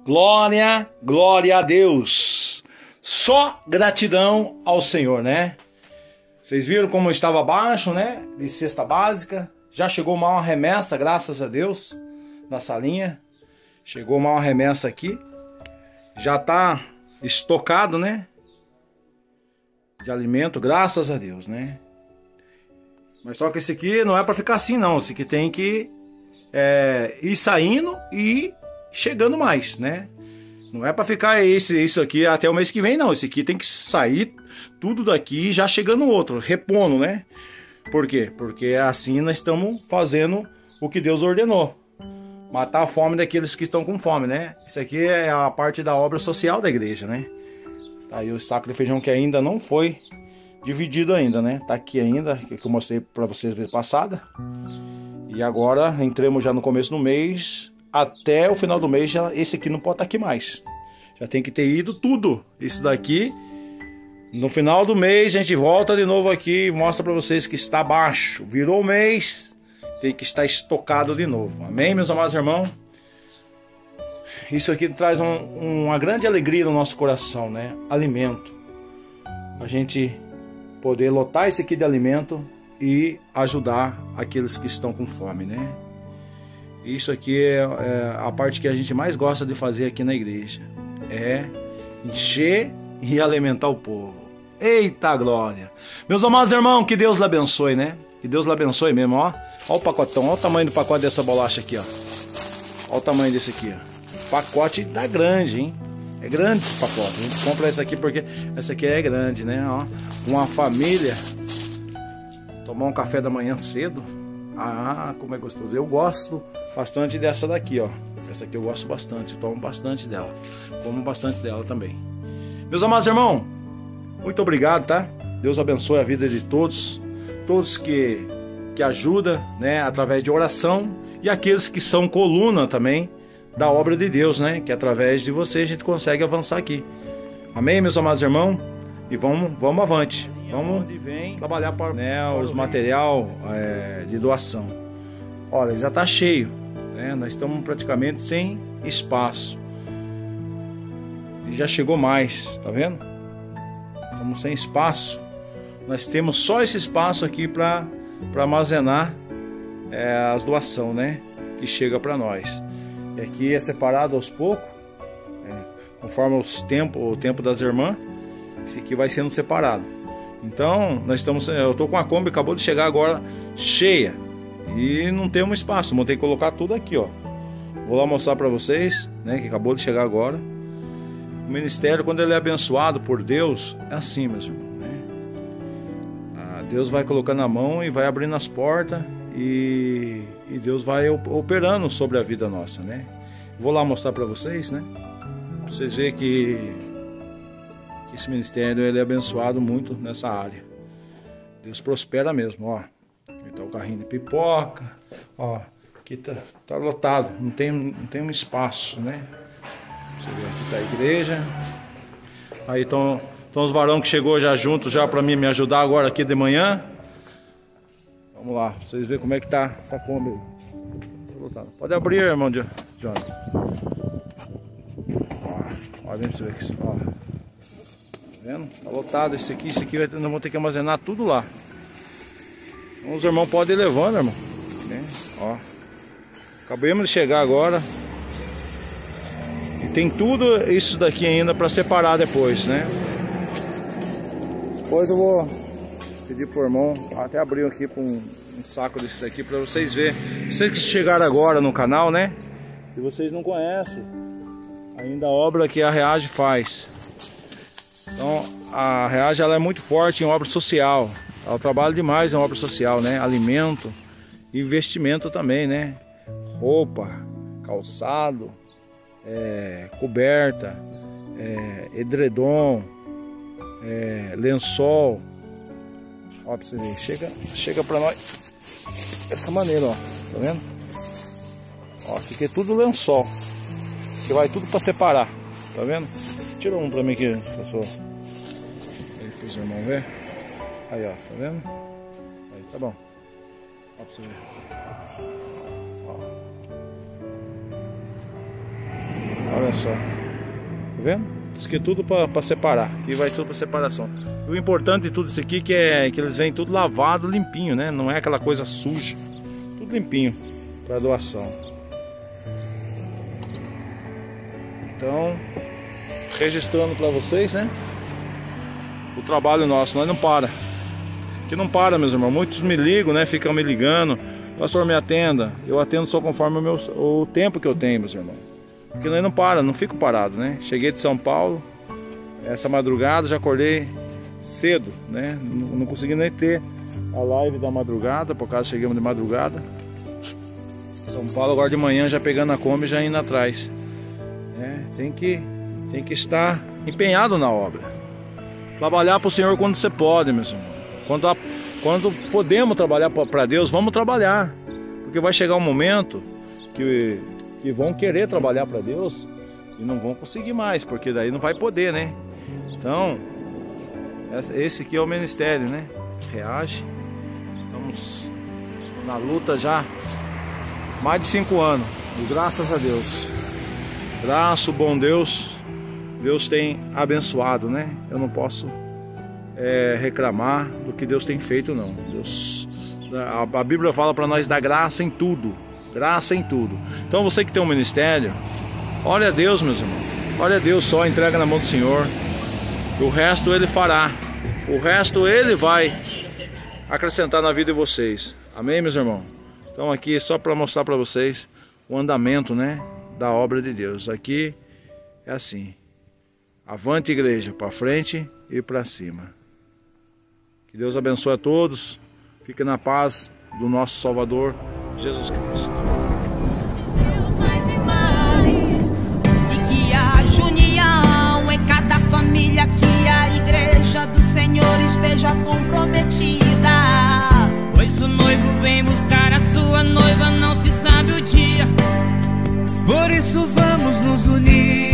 Glória, glória a Deus. Só gratidão ao Senhor, né? Vocês viram como eu estava abaixo, né? De cesta básica. Já chegou uma remessa, graças a Deus, na salinha. Chegou uma remessa aqui. Já tá estocado, né? De alimento, graças a Deus, né? Mas só que esse aqui não é para ficar assim, não. Esse aqui tem que ir saindo e chegando mais, né? Não é para ficar isso aqui até o mês que vem, não. Esse aqui tem que sair tudo daqui já chegando outro, repondo, né? Por quê? Porque assim nós estamos fazendo o que Deus ordenou. Matar a fome daqueles que estão com fome, né? Isso aqui é a parte da obra social da igreja, né? Tá aí o saco de feijão que ainda não foi dividido ainda, né? Tá aqui ainda, que eu mostrei para vocês vez passada. E agora entramos já no começo do mês. Até o final do mês, já, esse aqui não pode estar aqui mais. Já tem que ter ido tudo. Esse daqui, no final do mês, a gente volta de novo aqui e mostra para vocês que está baixo. Virou o mês, tem que estar estocado de novo. Amém, meus amados irmãos? Isso aqui traz uma grande alegria no nosso coração, né? Alimento. A gente poder lotar esse aqui de alimento e ajudar aqueles que estão com fome, né? Isso aqui é a parte que a gente mais gosta de fazer aqui na igreja. É encher e alimentar o povo. Eita glória! Meus amados irmãos, que Deus lhe abençoe, né? Que Deus lhe abençoe mesmo, ó. Ó o pacotão, ó o tamanho do pacote dessa bolacha aqui, ó. Ó o tamanho desse aqui, ó. Pacote tá grande, hein? É grande esse pacote. A gente compra essa aqui porque essa aqui é grande, né? Ó, uma família tomar um café da manhã cedo. Ah, como é gostoso. Eu gosto bastante dessa daqui, ó. Essa aqui eu gosto bastante, eu tomo bastante dela. Como bastante dela também. Meus amados irmãos, muito obrigado, tá? Deus abençoe a vida de todos. Todos que ajudam, né? Através de oração. E aqueles que são coluna também da obra de Deus, né? Que através de você a gente consegue avançar aqui. Amém, meus amados irmãos? E vamos avante. Vamos trabalhar para, né, os material de doação. Olha, já está cheio, né? Nós estamos praticamente sem espaço. E já chegou mais, tá vendo? Estamos sem espaço. Nós temos só esse espaço aqui para armazenar as doações, né? Que chega para nós. E aqui é separado aos poucos, conforme o tempo das irmãs. Esse aqui vai sendo separado. Então, eu tô com a Kombi, acabou de chegar agora cheia. E não temos espaço, vou ter que colocar tudo aqui, ó. Vou lá mostrar para vocês, né, que acabou de chegar agora. O ministério, quando ele é abençoado por Deus, é assim, meus irmãos, né? Deus vai colocando a mão e vai abrindo as portas e Deus vai operando sobre a vida nossa, né? Vou lá mostrar para vocês, né? Pra vocês verem que esse ministério ele é abençoado muito nessa área. Deus prospera mesmo, ó. Aqui tá o carrinho de pipoca, ó. Aqui tá lotado, não tem um espaço, né? Você vê, aqui tá a igreja. Aí estão os varões que chegou já juntos já para me ajudar agora aqui de manhã. Vamos lá, pra vocês verem como é que tá essa Kombi. Tá lotado. Pode abrir, irmão John. Ó, vem pra você ver aqui, ó. Vendo? Tá lotado esse aqui nós vamos ter que armazenar tudo lá. Então, os irmãos podem ir levando, irmão, né? Ó, acabamos de chegar agora e tem tudo isso daqui ainda para separar depois, né? Depois eu vou pedir pro irmão até abrir aqui com um saco desse daqui para vocês verem. Vocês que chegaram agora no canal, né? E vocês não conhecem ainda a obra que a Reage faz. Então, a Reage ela é muito forte em obra social. Ela trabalha demais em obra social, né? Alimento, investimento também, né? Roupa, calçado, coberta, edredom, lençol. Ó, pra você ver, chega pra nós dessa maneira, ó. Tá vendo? Ó, isso aqui é tudo lençol. Que vai tudo pra separar. Tá vendo? Tira um pra mim aqui, professor. Aí para os irmãos ver. Aí, ó, tá vendo? Aí, tá bom. Ó pra você ver. Ó. Tá Olha só. Tá vendo? Isso aqui é tudo para separar. Aqui vai tudo para separação. E o importante de tudo isso aqui que é que eles vêm tudo lavado, limpinho, né? Não é aquela coisa suja. Tudo limpinho para doação. Então, registrando para vocês, né? O trabalho nosso, nós não para. Aqui não para, meus irmãos. Muitos me ligam, né? Ficam me ligando. Pastor, me atenda. Eu atendo só conforme o tempo que eu tenho, meus irmãos. Porque nós não para, não fico parado, né? Cheguei de São Paulo essa madrugada, já acordei cedo, né? Não consegui nem ter a live da madrugada, por causa chegamos de madrugada. São Paulo agora de manhã já pegando a Kombi, já indo atrás. Tem que estar empenhado na obra. Trabalhar para o Senhor quando você pode, meus irmãos. Quando podemos trabalhar para Deus, vamos trabalhar. Porque vai chegar um momento que vão querer trabalhar para Deus e não vão conseguir mais, porque daí não vai poder, né? Então, esse aqui é o ministério, né? Reage. Estamos na luta já mais de 5 anos. E graças a Deus. Graças ao bom Deus, Deus tem abençoado, né? Eu não posso reclamar do que Deus tem feito, não. A Bíblia fala para nós dar graça em tudo. Graça em tudo. Então você que tem um ministério, olha a Deus, meus irmãos. Olha a Deus só, entrega na mão do Senhor. O resto Ele fará. O resto Ele vai acrescentar na vida de vocês. Amém, meus irmãos? Então aqui só para mostrar para vocês o andamento, né, da obra de Deus. Aqui é assim. Avante, igreja, para frente e para cima. Que Deus abençoe a todos. Fique na paz do nosso Salvador Jesus Cristo. E que haja união em cada família, que a igreja do Senhor esteja comprometida. Pois o noivo vem buscar a sua noiva, não se sabe o dia. Por isso vamos nos unir.